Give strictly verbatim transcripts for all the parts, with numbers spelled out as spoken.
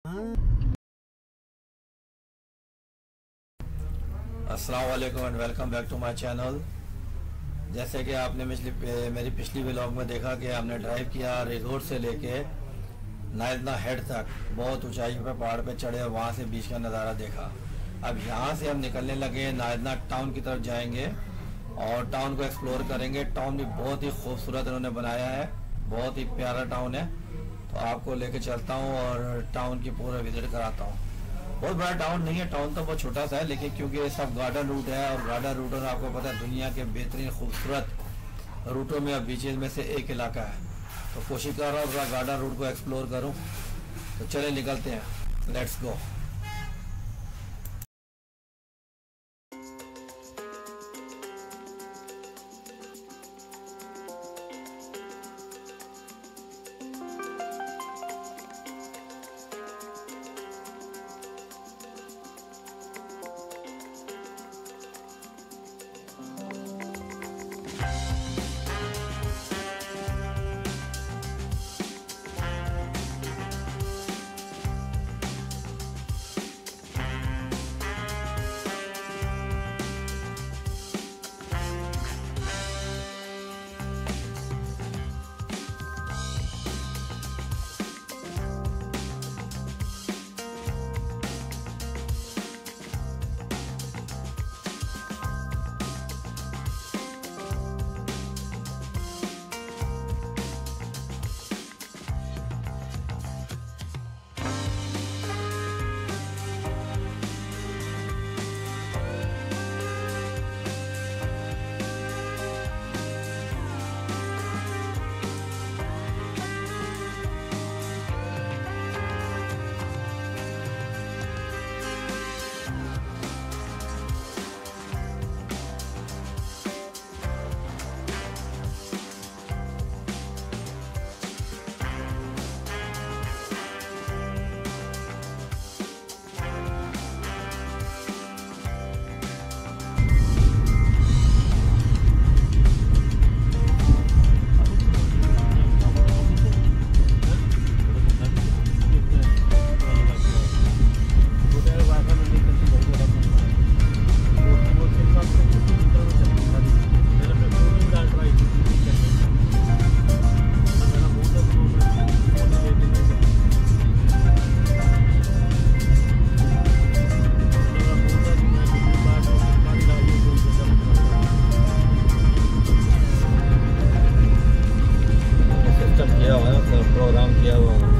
अस्सलाम वालेकुम and welcome back to my channel. जैसे कि आपने पिछली मेरी पिछली व्लॉग में देखा कि हमने ड्राइव किया रिजोर्ट से लेके नायजना हेड तक, बहुत ऊंचाई पे पहाड़ पे चढ़े और वहाँ से बीच का नज़ारा देखा। अब यहाँ से हम निकलने लगे, नायजना टाउन की तरफ जाएंगे और टाउन को एक्सप्लोर करेंगे। टाउन भी बहुत ही खूबसूरत इन्होंने बनाया है, बहुत ही प्यारा टाउन है। तो आपको लेके चलता हूँ और टाउन की पूरा विजिट कराता हूँ। बहुत बड़ा टाउन नहीं है, टाउन तो बहुत छोटा सा है, लेकिन क्योंकि ये सब गार्डन रूट है और गार्डन रूट और आपको पता है दुनिया के बेहतरीन खूबसूरत रूटों में और बीचेज में से एक इलाका है। तो कोशिश कर रहा हूँ पूरा गार्डन रूट को एक्सप्लोर करूँ। तो चले निकलते हैं, लेट्स गो। प्रोग्राम किया हुआ है।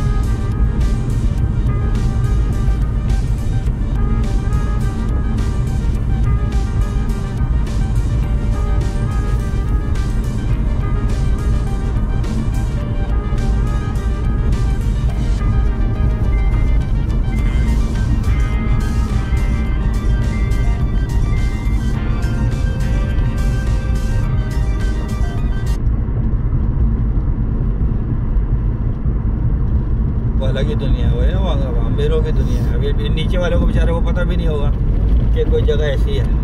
अलग ही दुनिया है वो, अमीरों की दुनिया है। अभी नीचे वालों को बेचारे को पता भी नहीं होगा कि कोई जगह ऐसी है।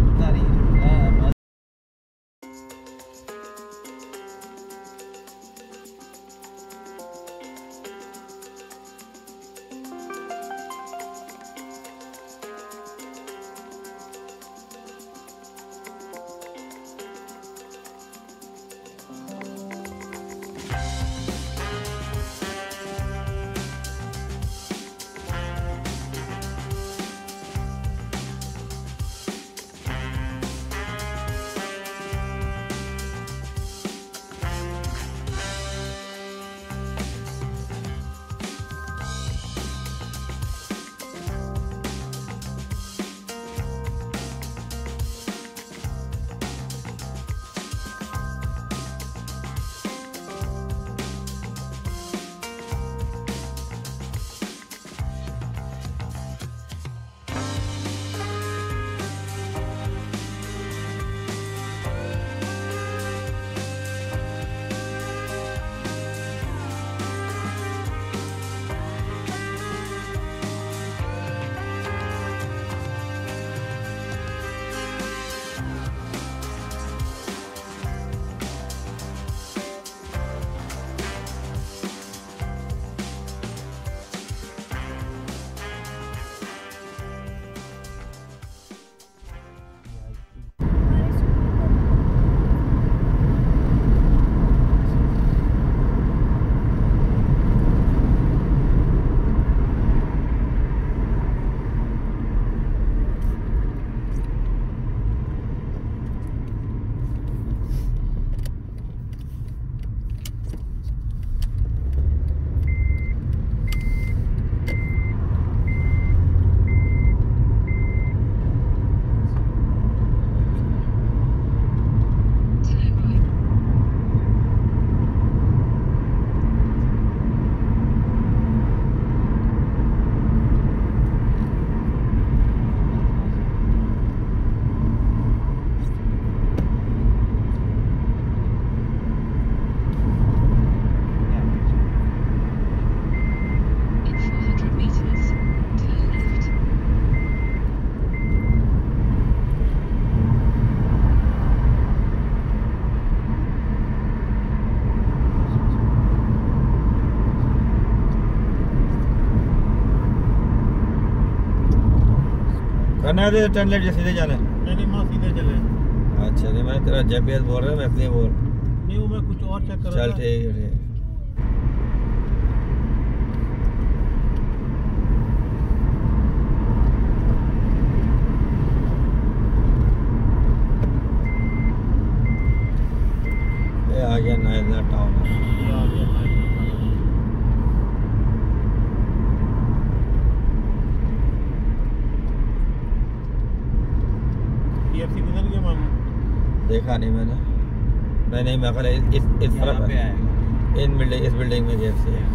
करना है टर्न लेफ्ट या सीधे जाना है? नहीं नहीं माँ सीधे चले। अच्छा नहीं मैं तेरा जीपीएस बोल रहा है मैं इसलिए बोल नहीं वो मैं कुछ और चेक कर रहा था। चल ठीक है ठीक। ये आ गया नाइजना टाउन। ये आ गया नाइजना टाउन। केएफसी गुजर गया मामू? देखा नहीं मैंने। नहीं नहीं मैं कल इस इस तरफ पे आएगा। इन बिल्डिंग इस बिल्डिंग में केएफसी है।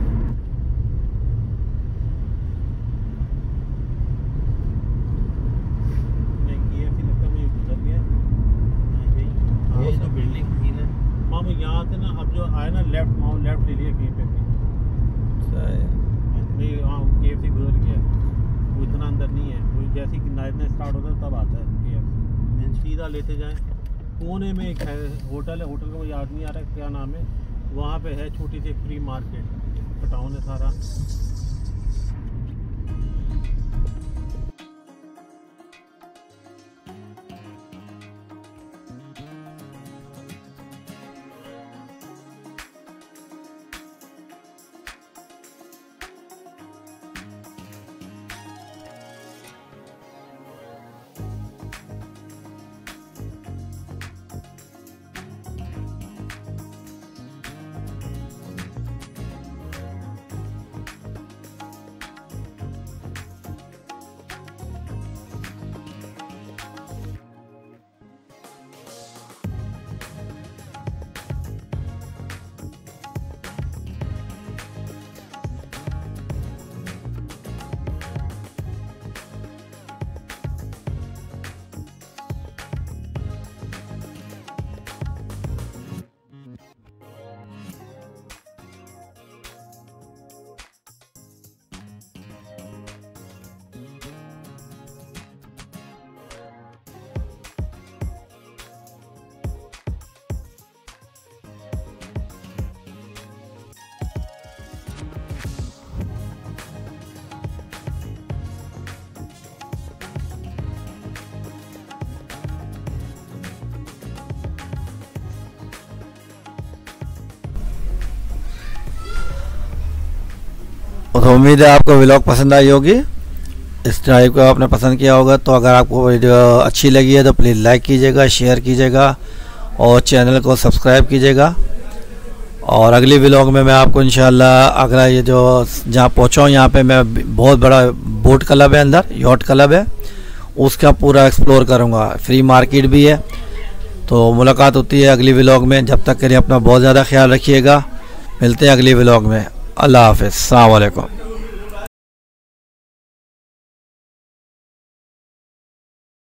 नहीं केएफसी लगता है मुझे गुजर गया। नहीं ये जो बिल्डिंग थी ना मामू यहाँ से ना अब जो आया ना लेफ्ट मामू लेफ्ट ले लिया कहीं पे भी। नहीं हाँ केएफसी गुजर गया। वो इतना अंदर नहीं है। वो जैसे कि नाइजना स्टार्ट होता है तब आता है केएफसी। सीधा लेते जाएं। कोने में एक है होटल है। होटल का मुझे याद नहीं आ रहा क्या नाम है। वहाँ पे है छोटी सी फ्री मार्केट। टाउन है सारा। तो उम्मीद है आपको व्लॉग पसंद आई होगी। इस ड्राइव को आपने पसंद किया होगा तो अगर आपको वीडियो अच्छी लगी है तो प्लीज़ लाइक कीजिएगा, शेयर कीजिएगा और चैनल को सब्सक्राइब कीजिएगा। और अगली व्लॉग में मैं आपको इंशाल्लाह अगला ये जो जहाँ पहुँचा हूँ यहाँ पे मैं बहुत बड़ा बोट क्लब है, अंदर यॉट क्लब है, उसका पूरा एक्सप्लोर करूँगा। फ्री मार्केट भी है। तो मुलाकात होती है अगली व्लॉग में। जब तक के लिए अपना बहुत ज़्यादा ख्याल रखिएगा। मिलते हैं अगली व्लॉग में। अल्लाह हाफ़िज़। अस्सलाम वालेकुम।